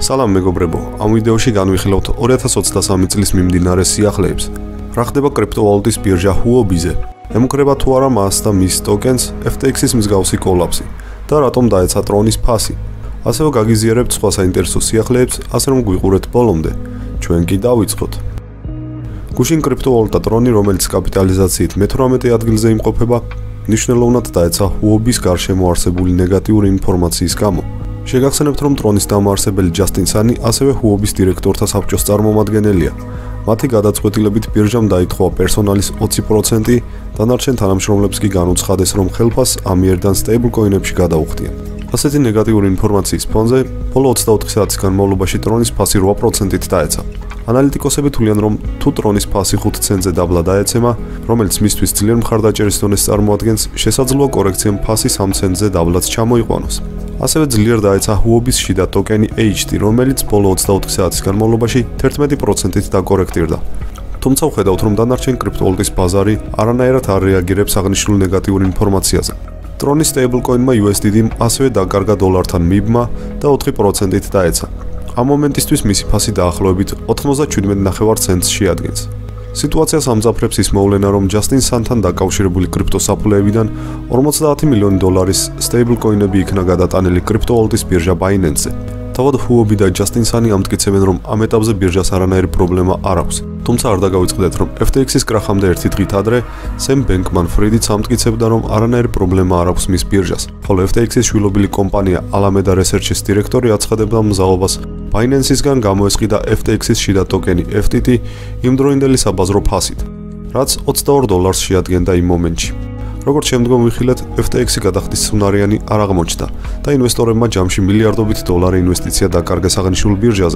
Salam მეგობრებო, ამ ვიდეოში განვიხილავთ 2023 წლის მიმდინარე სიახლეებს. რა ხდება კრიპტოვალუტის ბირჟა Huobi-ზე? ემუქრება თუ არა მას და მის ტოკენს FTX-ის მსგავსი კოლაფსი და რატომ დაეცა ტრონის ფასი? ასევე გაგიზიარებთ სხვა საინტერესო სიახლეებს, ასე რომ გვიყურეთ ბოლომდე. ჩვენ კი დავიწყოთ. გუშინ კრიპტოვალუტა ტრონი, რომელიც კაპიტალიზაციით მე-18 ადგილზე იმყოფება, მნიშვნელოვნად დაეცა Huobi-ის გარშემო არსებული ნეგატიური ინფორმაციის გამო. შეგახსენებთ, რომ ტრონის დამაარსებელი ჯასტინ სანი ასევე Huobi-ის დირექტორთა საბჭოს წარმომადგენელია. მათი გადაწყვეტილებით ბირჟამ დაითხოვა პერსონალის 20%, დანარჩენ თანამშრომლებს კი განუცხადეს, რომ ხელფასს ამიერიდან სტეიბლკოინებში გადაუხდიან. ასეთი ნეგატიური ინფორმაციის ფონზე, ბოლო 24 საათის განმავლობაში ტრონის ფასი 8%-ით დაეცა. ანალიტიკოსები თვლიან, რომ თუ ტრონის ფასი 5 ცენტზე დაბლა დაეცემა, რომელიც მისთვის ძლიერ მხარდაჭერის დონეს წარმოადგენს, შესაძლოა კორექციამ ფასი 3 ცენტზე დაბლაც ჩამოიყვანოს. ასევე ძლიერ დაეცა Huobi-ის შიდა ტოკენი HT, რომელიც ბოლო 24 საათის განმავლობაში 11%-ით დაკორექტირდა. თუმცა ვხედავთ, რომ დანარჩენ კრიპტოვალუტის ბაზარი არანაირად არ რეაგირებს აღნიშნულ ნეგატიურ ინფორმაციაზე. ტრონის სტეიბლკოინმა USDT-მ ასევე დაკარგა დოლართან MIB-მა და 4%-ით დაეცა. ამ მომენტისთვის მისი ფასი დაახლოებით 97.9 ცენტს შეადგენს. სიტუაციას ამძაფრებს ის მოვლენა, რომ ჯასტინ სანთან დაკავშირებული კრიპტოსაფულეებიდან 50 მილიონი დოლარის სტეიბლკოინები იქნა გადატანილი კრიპტოვალუტის ბირჟა Binance-ზე. თავად Huobi და ჯასტინ სანი ამტკიცებენ, რომ ამ ეტაპზე ბირჟას არანაირი პრობლემა არ აქვს. თუმცა არ დაგავიწყდეთ, რომ FTX-ის კრახამდე ერთი დღით ადრე Sam Bankman-Friedიც ამტკიცებდა, რომ არანაირი პრობლემა არ აქვს მის ბირჟას, ხოლო FTX-ის შვილობილი კომპანია Alameda Research-ის დირექტორი აცხადებდა მზაობას Binance-ისგან გამოესყიდა FTX-ის შიდა ტოკენი FTT იმდროინდელი საბაზრო ფასით, რაც $22 შეადგენდა იმ მომენტში. როგორც შემდგომ ვიხილეთ, FTX-ი გადახდის უნარიანი არ აღმოჩნდა და ინვესტორებმა ჯამში მილიარდობით დოლარი ინვესტიცია დაკარგეს აღნიშნულ ბირჟაზე.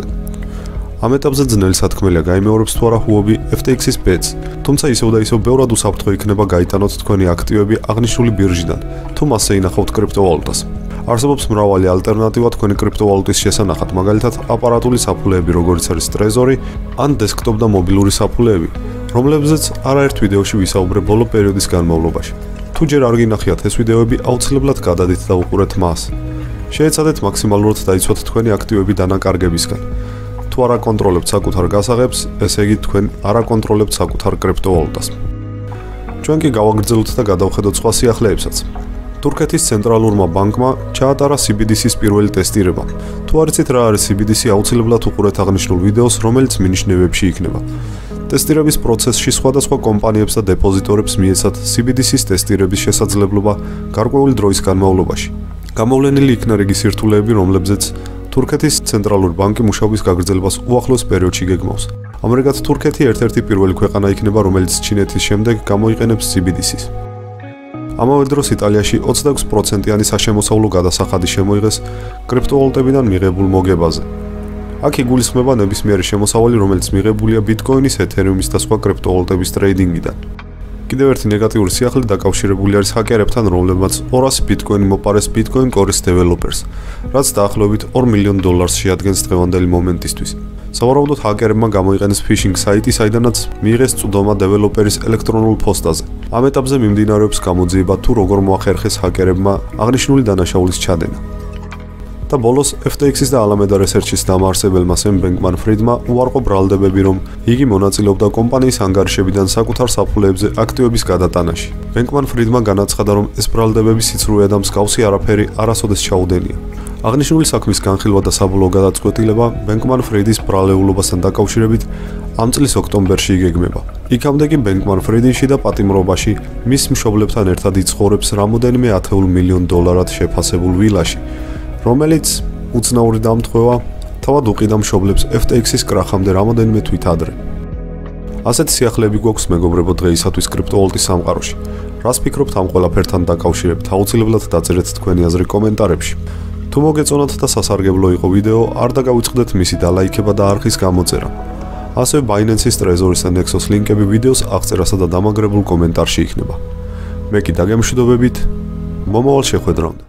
ამ ეტაპზე ძნელი სათქმელია გაიმეორებს თუ არა Huobi FTX-ის ბედს, თუმცა ისევ და ისევ ბევრად უსაფრთხო იქნება გაიტანოთ თქვენი აქტივები აღნიშნული ბირჟიდან, თუ მასზე ინახავთ კრიპტოვალუტას. არსებობს მრავალი ალტერნატივა თქვენი კრიპტოვალუტის შესანახად, მაგალითად აპარატული საფულეები, როგორიც არის Trezor ან დესკტოპ და მობილური საფულეები, რომლებზეც არაერთ ვიდეოში ვისაუბრე ბოლო პერიოდის განმავლობაში. თუ ჯერ არ გინახიათ ეს ვიდეოები, აუცილებლად გადადით და უყურეთ მას. შეეცადეთ მაქსიმალურად დაიცვათ თქვენი აქტივები დანაკარგებისგან. თუ არ აკონტროლებთ საკუთარ გასაღებს, ესე იგი თქვენ არ აკონტროლებთ საკუთარ კრიპტოვალუტას. ჩვენ კი გავაგრძელოთ და გადავხედოთ სხვა სიახლეებსაც. თურქეთის ცენტრალურმა ბანკმა ჩაატარა CBDC-ის პირველი ტესტირება. თუ არ იცით რა არის CBDC, აუცილებლად უყურეთ აღნიშნულ ვიდეოს, რომელიც მინიშნებებში იქნება. ტესტირების პროცესში სხვადასხვა კომპანიებს და დეპოზიტორებს მიეცათ CBDC-ის ტესტირების შესაძლებლობა გარკვეული დროის განმავლობაში. გამოვლენილი იქნა რიგი სირთულეები, რომლებზეც თურქეთის ცენტრალური ბანკი მუშაობის გაგრძელებას უახლოს პერიოდში გეგმავს. ამრიგად, თურქეთი ერთ-ერთი პირველი ქვეყანა იქნება, რომელიც ჩინეთის შემდეგ გამოიყენებს CBDC-ს. ამავე დროს იტალიაში 26%-იანი საშემოსავლო გადასახადი შემოიღეს კრიპტოვალუტებიდან მიღებულ მოგებაზე. აქ იგულისხმება ნებისმიერი შემოსავალი, რომელიც მიღებულია ბიტკოინის, ეთერიუმის და სხვა კრიპტოვალუტების ტრეიდინგიდან. კიდევ ერთი ნეგატიური სიახლე დაკავშირებული არის ჰაკერებთან, რომლებმაც 200 ბიტკოინი მოპარეს ბიტკოინ კორის დეველოპერს, რაც დაახლოებით $2 მილიონ შეადგენს დღევანდელი მომენტისთვის. სავარაუდოდ ჰაკერებმა გამოიყენეს ფიშინგ საიტი, საიდანაც მიიღეს წვდომა დეველოპერის ელექტრონულ პოსტაზე. ამ ეტაპზე მიმდინარეობს გამოძიება, თუ როგორ მოახერხეს ჰაკერებმა აღნიშნული დანაშაულის ჩადენა. და ბოლოს FTX-ის და Alameda Research-ის დამაარსებელმა Sam Bankman-Friedმა უარყო ბრალდებები, რომ იგი მონაწილეობდა კომპანიის ანგარიშებიდან საკუთარ საფულეებზე აქტივების გადატანაში. Bankman-Friedმა განაცხადა, რომ ეს ბრალდებები სიცრუეა და მსგავსი არაფერი არასოდეს ჩაუდენია. აღნიშნული საქმის განხილვა და საბოლოო გადაწყვეტილება Bankman-Fried-ის ბრალეულობასთან დაკავშირებით ამ წლის ოქტომბერში იგეგმება. იქამდე კი Bankman-Fried შიდა პატიმრობაში მის მშობლებთან ერთად იცხოვრებს რამოდენიმე $10 მილიონ შეფასებულ ვილაში, რომელიც უცნაური დამთხვევა თავად უყიდა მშობლებს FTX-ის კრახამდე რამოდენიმე თვით ადრე. ასეთი სიახლეები გვაქვს მეგობრებო დღეისათვის კრიპტოვალუტის სამყაროში. რას ფიქრობთ ამ ყველაფერთან დაკავშირებით? აუცილებლად დაწერეთ თქვენი აზრი კომენტარებში. თუ მოგეწონათ და სასარგებლო იყო ვიდეო, არ დაგავიწყდეთ მისი დალაიქება და არხის გამოწერა. ასევე Binance-ის, Trezor-ის და Nexos ლინკები ვიდეოს აღწერასა და დამაგრებულ კომენტარში იქნება. მე კი დაგემშვიდობებით, მომავალ შეხვედრამდე.